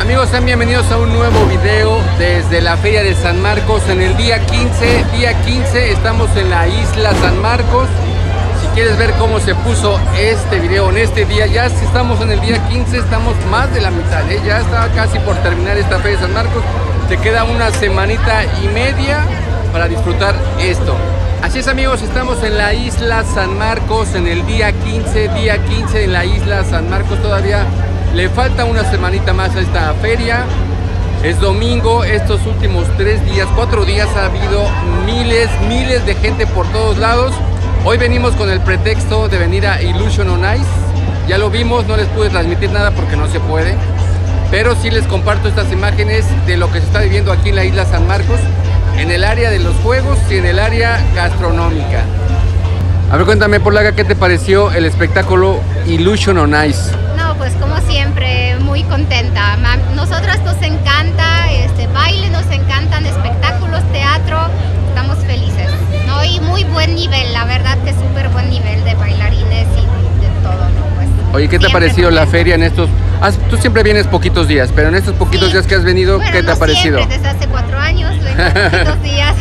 Amigos, sean bienvenidos a un nuevo video desde la Feria de San Marcos en el día 15. Estamos en la isla San Marcos. Si quieres ver cómo se puso este video en este día, ya estamos en el día 15, estamos más de la mitad, ya está casi por terminar esta Feria de San Marcos. Te queda una semanita y media para disfrutar esto. Así es, amigos, estamos en la isla San Marcos en el día 15 en la isla San Marcos. Todavía le falta una semanita más a esta feria. Es domingo, estos últimos 4 días ha habido miles de gente por todos lados. Hoy venimos con el pretexto de venir a Illusion on Ice. Ya lo vimos, no les pude transmitir nada porque no se puede, pero sí les comparto estas imágenes de lo que se está viviendo aquí en la isla San Marcos, en el área de los juegos y en el área gastronómica. A ver, cuéntame, Polaga, ¿qué te pareció el espectáculo Illusion on Ice? No, pues como siempre, muy contenta. Nosotras nos encanta baile, nos encantan espectáculos, teatro, estamos felices, ¿no? Y muy buen nivel, la verdad que súper buen nivel de bailarines y de todo, ¿no? Pues, oye, ¿qué te ha parecido la feria en estos? Tú siempre vienes poquitos días, pero en estos poquitos días que has venido, bueno, ¿qué te ha parecido? Siempre, desde hace 4 años, vengo poquitos días.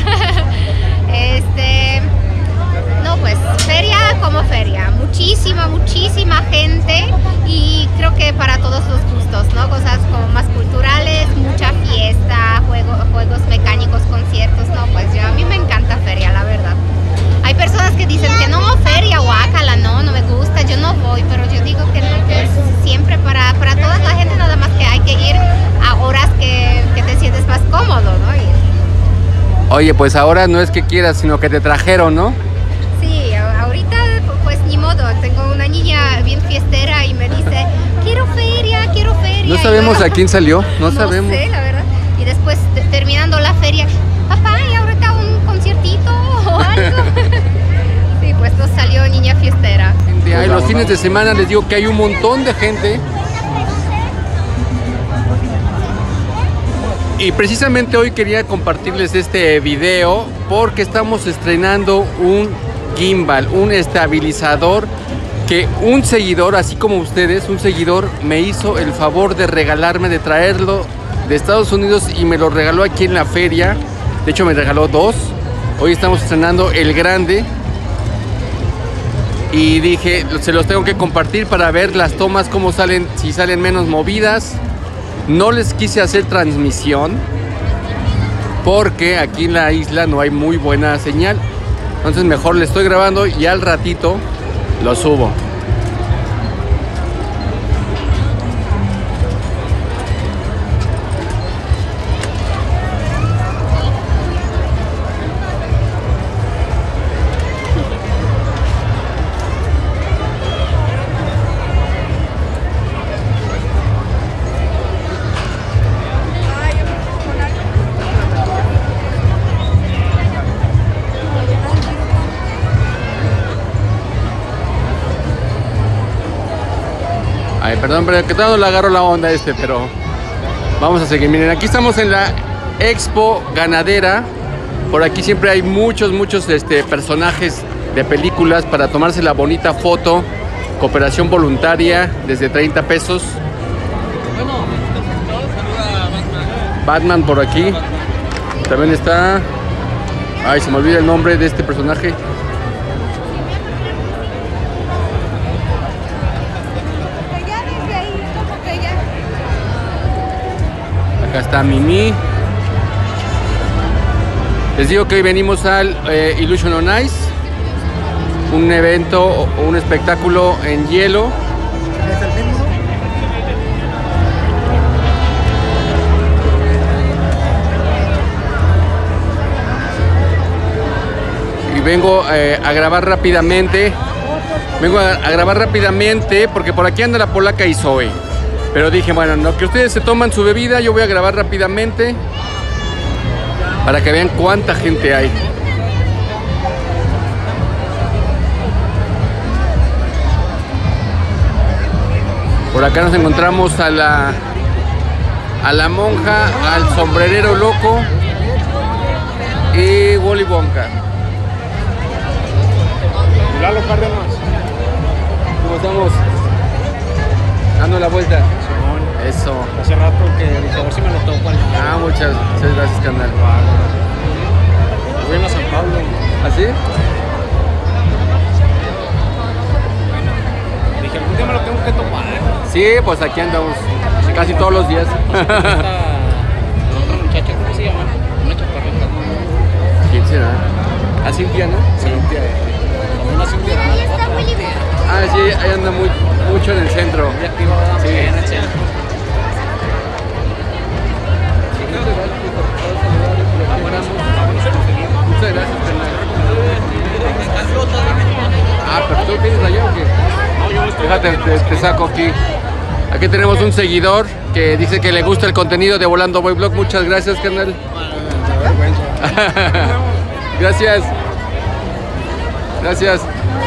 No, pues feria como feria, muchísima gente, y creo que para todos los gustos, ¿no? Cosas como más culturales, mucha fiesta, juegos mecánicos, conciertos, no, pues a mí me encanta feria, la verdad. Hay personas que dicen que no, feria, guácala, no me gusta, yo no voy, pero yo digo que no, que es siempre para toda la gente, nada más que hay que ir a horas que te sientes más cómodo, ¿no? Oye, pues ahora no es que quieras, sino que te trajeron, ¿no? Sí, ahorita pues ni modo, tengo una niña bien fiestera y me dice, quiero feria. No sabemos a quién salió, no sabemos. No sé, la verdad. Y después, terminando la feria, papá, ¿y ahorita un conciertito o algo? Sí, pues nos salió niña fiestera. Ay, los fines de semana les digo que hay un montón de gente. Y precisamente hoy quería compartirles este video porque estamos estrenando un gimbal, un estabilizador que un seguidor, así como ustedes, un seguidor me hizo el favor de regalarme, de traerlo de Estados Unidos y me lo regaló aquí en la feria. De hecho me regaló 2. Hoy estamos estrenando el grande y dije, se los tengo que compartir para ver las tomas, cómo salen, si salen menos movidas. No les quise hacer transmisión porque aquí en la isla no hay muy buena señal. Entonces mejor le estoy grabando y al ratito lo subo. Ay, perdón, pero que todavía no le agarro la onda pero vamos a seguir. Miren, aquí estamos en la Expo Ganadera. Por aquí siempre hay muchos personajes de películas para tomarse la bonita foto. Cooperación voluntaria desde 30 pesos. Batman por aquí. También está... Ay, se me olvida el nombre de este personaje. Acá está Mimi. Les digo que hoy venimos al Illusion on Ice, un evento o un espectáculo en hielo. Y vengo a grabar rápidamente. Vengo a grabar rápidamente porque por aquí anda la Polaca y Zoe. Pero dije, bueno, no, que ustedes se toman su bebida, yo voy a grabar rápidamente para que vean cuánta gente hay. Por acá nos encontramos a la monja, al sombrerero loco y Willy Wonka. Lalo Cárdenas. ¿Cómo estamos? Dando la vuelta. Simón. Eso. Hace rato que ver si me lo topo. Muchas gracias, carnal. Voy a San Pablo. ¿Así? Dije, algún día me lo tengo que topar. Sí, pues aquí andamos casi todos los días. Otra muchacha, ¿cómo se llama? Una chaparrita. ¿Quién será? ¿A Cintia, no? Cintia. Una Cintia. Sí, ahí anda mucho en el centro. Sí, en el centro. Muchas gracias, carnal. Pero tú tienes allá o qué? Fíjate, te saco aquí. Aquí tenemos un seguidor que dice que le gusta el contenido de Volando Boy Blog. Muchas gracias, carnal. Gracias. Gracias.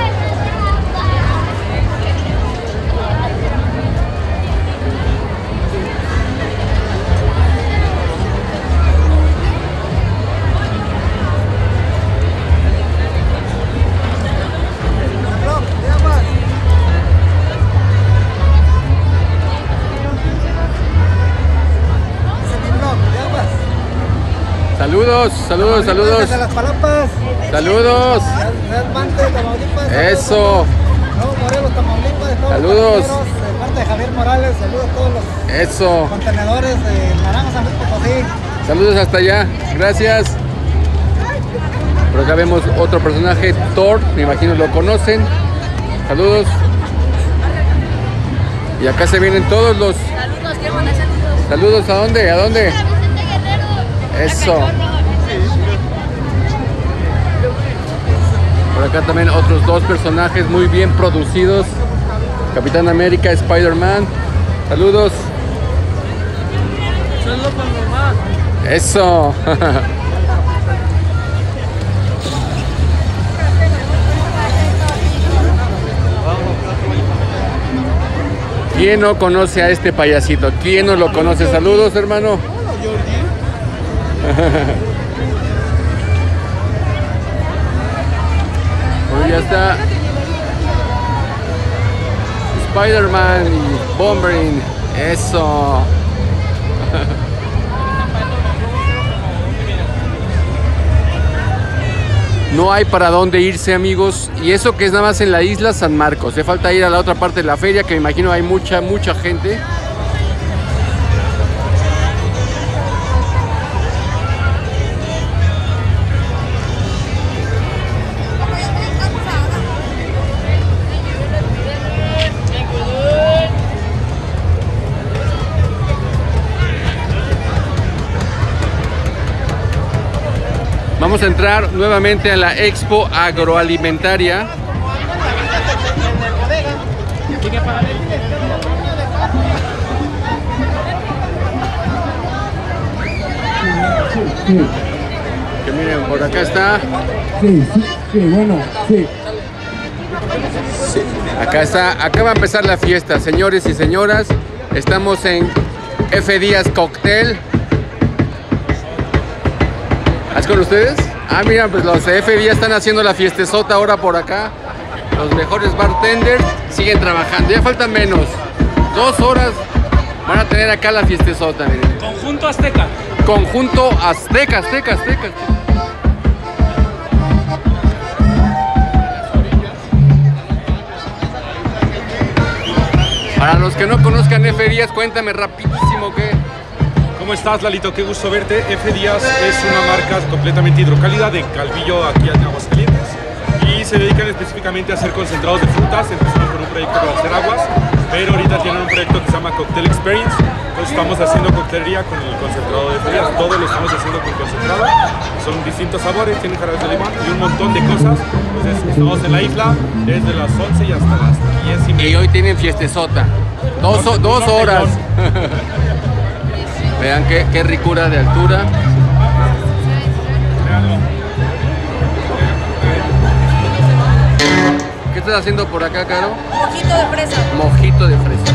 Saludos. De las Palapas. Saludos. Tamaulipas. Eso. Nuevo Morelos, Tamaulipas. Saludos. De parte de Javier Morales. Saludos a todos los Eso. contenedores de Naranja San Luis Potosí. Saludos hasta allá. Gracias. Por acá vemos otro personaje, Thor. Me imagino lo conocen. Saludos. Y acá se vienen todos los... Saludos, quiero mandar saludos. Saludos, ¿a dónde? ¿A dónde? Vicente Guerrero. Eso. Por acá también otros dos personajes muy bien producidos. Capitán América, Spider-Man. Saludos. Saludos para mi mamá. Eso. ¿Quién no conoce a este payasito? ¿Quién no lo conoce? Saludos, hermano. Pues ya está Spider-Man y Bomberine. Eso. No hay para dónde irse, amigos. Y eso que es nada más en la isla San Marcos. Hace falta ir a la otra parte de la feria, que me imagino hay mucha gente. Vamos a entrar nuevamente a la Expo Agroalimentaria. Que miren, por acá está. Acá está, acá va a empezar la fiesta, señores y señoras. Estamos en F. Díaz Cóctel. ¿Es con ustedes? Mira, pues los de F ya están haciendo la fiestezota ahora por acá. Los mejores bartenders siguen trabajando. Ya faltan menos. 2 horas van a tener acá la fiestezota, miren. Conjunto Azteca. Conjunto Azteca. Para los que no conozcan F Díaz, cuéntame rapidísimo qué. ¿Cómo estás, Lalito? Qué gusto verte. F. Díaz es una marca completamente hidrocálida de Calvillo, aquí en Aguascalientes, y se dedican específicamente a hacer concentrados de frutas. Empezamos con un proyecto para hacer aguas, pero ahorita tienen un proyecto que se llama Cocktail Experience. Entonces estamos haciendo coctelería con el concentrado de F. Díaz. Todo lo estamos haciendo con concentrado. Son distintos sabores, tienen jarabes de limón y un montón de cosas. Entonces estamos en la isla desde las 11 y hasta las 10:30. Y hoy tienen fiestezota. 2 horas. Vean qué ricura de altura. ¿Qué estás haciendo por acá, Caro? Mojito de fresa. Mojito de fresa.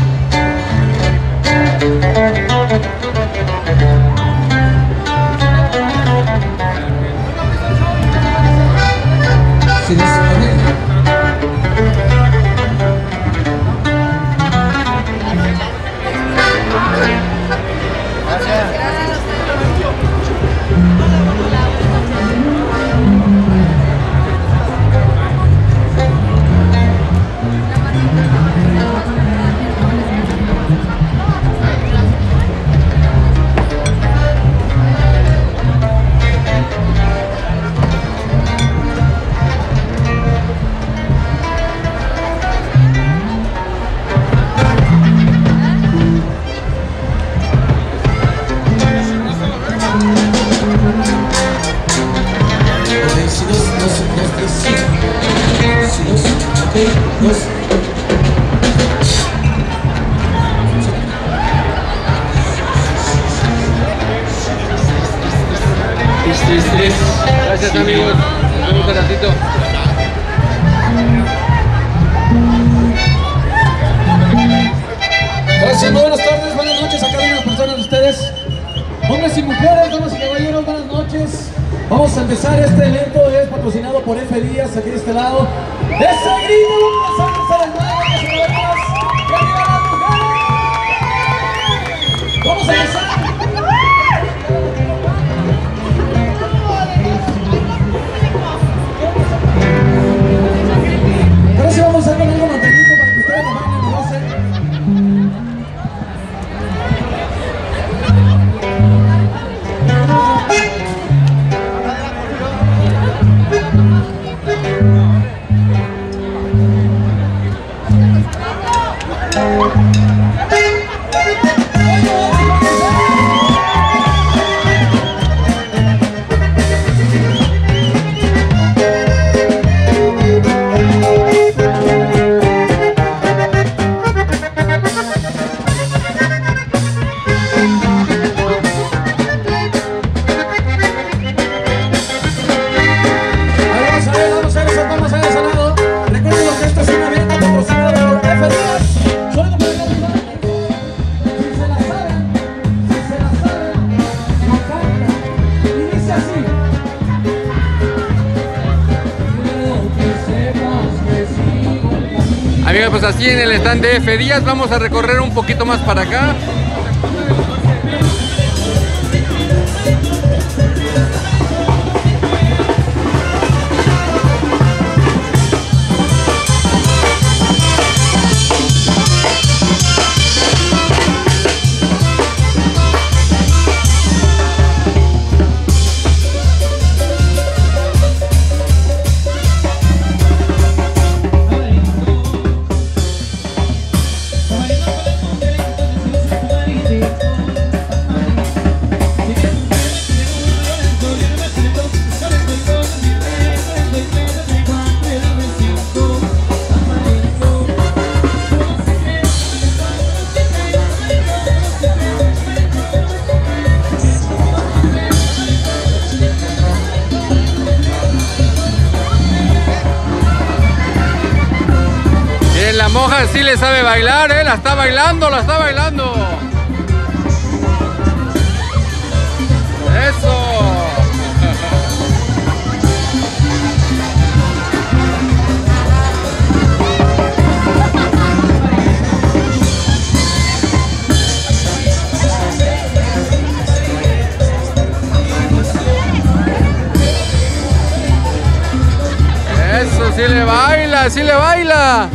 Gracias amigos, nos vemos un ratito. Gracias, buenas tardes, buenas noches a cada una de las personas de ustedes. Hombres y mujeres, damas y caballeros, buenas noches. Vamos a empezar este evento, es patrocinado por F Díaz, aquí de este lado. ¡Ese grito! ¡Vamos a empezar el baile, damas y caballeros! ¡Que arriba las mujeres! ¡Vamos a empezar! Ahora sí vamos a hacer con algo mantenido para que ustedes lo bailen y lo hacen. Amigos, pues así en el stand de F Díaz vamos a recorrer un poquito más para acá. La monja sí le sabe bailar, la está bailando, la está bailando. Eso. Eso, sí le baila, sí le baila.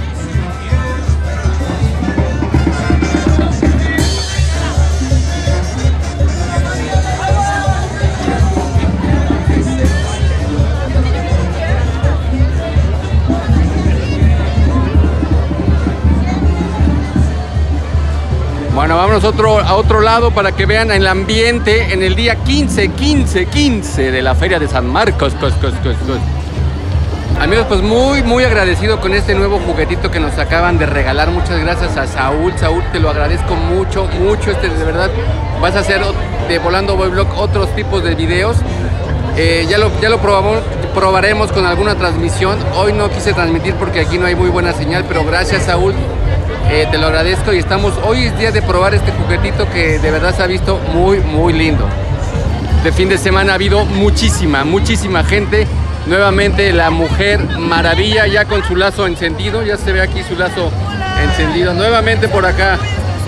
Bueno, vámonos a otro lado para que vean el ambiente en el día 15 de la Feria de San Marcos. Amigos, pues muy agradecido con este nuevo juguetito que nos acaban de regalar. Muchas gracias a Saúl. Saúl, te lo agradezco mucho. De verdad, vas a hacer de Volando Boy Vlog otros tipos de videos. Ya lo probaremos con alguna transmisión. Hoy no quise transmitir porque aquí no hay muy buena señal, pero gracias, Saúl. Te lo agradezco y hoy es día de probar este juguetito que de verdad se ha visto muy lindo. De fin de semana ha habido muchísima gente. Nuevamente la Mujer Maravilla ya con su lazo encendido. Ya se ve aquí su lazo encendido. Nuevamente por acá.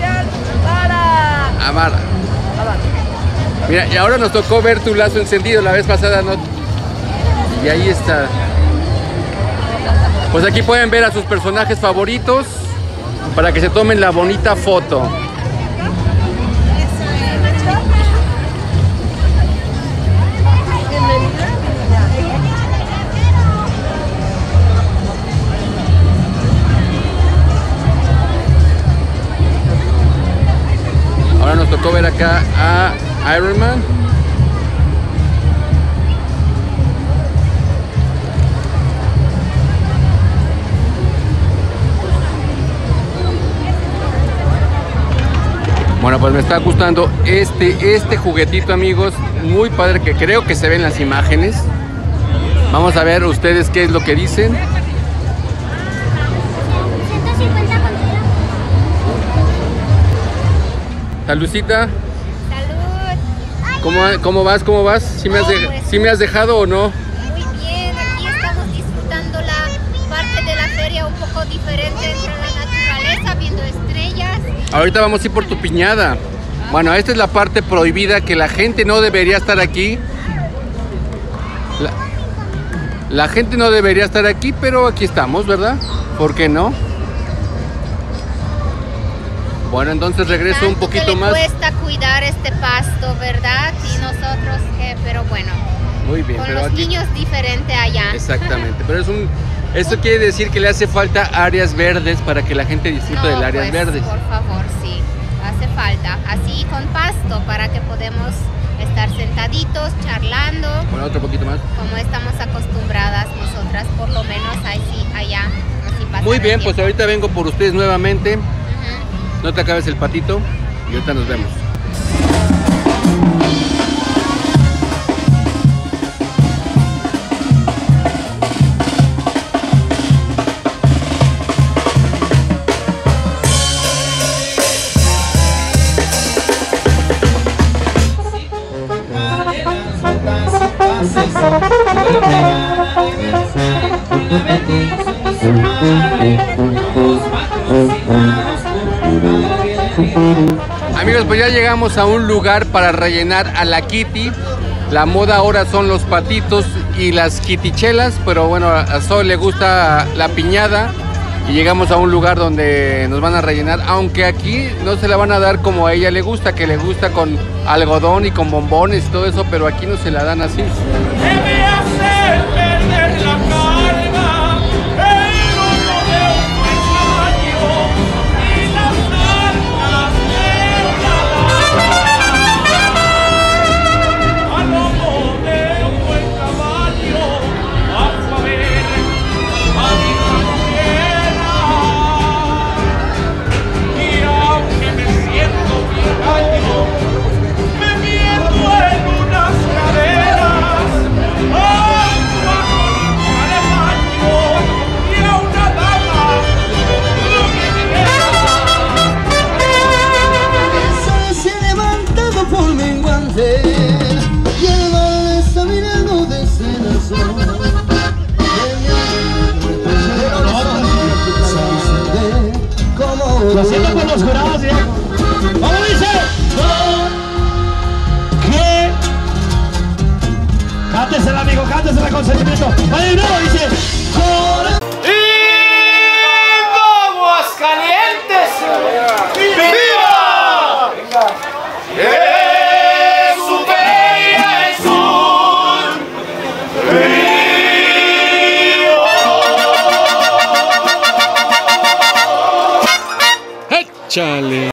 Amara. Mira, y ahora nos tocó ver tu lazo encendido. La vez pasada no. Y ahí está. Pues aquí pueden ver a sus personajes favoritos para que se tomen la bonita foto. Ahora nos tocó ver acá a Iron Man. Bueno, pues me está gustando este juguetito, amigos. Muy padre, que creo que se ven las imágenes. Vamos a ver ustedes qué es lo que dicen. 150 con Salucita, Salud. ¿cómo vas? ¿Cómo vas? ¿Sí me has dejado o no? Muy bien, aquí estamos disfrutando la parte de la feria un poco diferente entre la naturaleza, viendo estrellas. Ahorita vamos a ir por tu piñada. Bueno, esta es la parte prohibida, que la gente no debería estar aquí. La gente no debería estar aquí, pero aquí estamos, ¿verdad? ¿Por qué no? Bueno, entonces regreso un poquito más. Cuesta cuidar este pasto, ¿verdad? Y nosotros qué, pero bueno. Muy bien, Con pero los aquí niños diferente allá. exactamente, pero esto quiere decir que le hace falta áreas verdes para que la gente disfrute del áreas pues, verdes. Por favor, sí, hace falta. Así con pasto para que podamos estar sentaditos, charlando, Bueno, otro poquito más. como estamos acostumbradas nosotras, por lo menos así allá. Así pasar Muy el bien, pues tiempo. ahorita vengo por ustedes nuevamente. Ujú. No te acabes el patito y ahorita nos vemos. Amigos, pues ya llegamos a un lugar para rellenar a la Kitty. La moda ahora son los patitos y las kitichelas, pero bueno, a Sol le gusta la piñada y llegamos a un lugar donde nos van a rellenar, aunque aquí no se la van a dar como a ella le gusta, que le gusta con algodón y con bombones y todo eso, pero aquí no se la dan así. Lo siento por los jurados, ¿eh? ¿Cómo dice? ¿Qué? Cántesela, amigo, cántesela con sentimiento. Vale, no, dice. ¡Aguascalientes! ¡Viva! ¡Supera el sur! ¡Échale!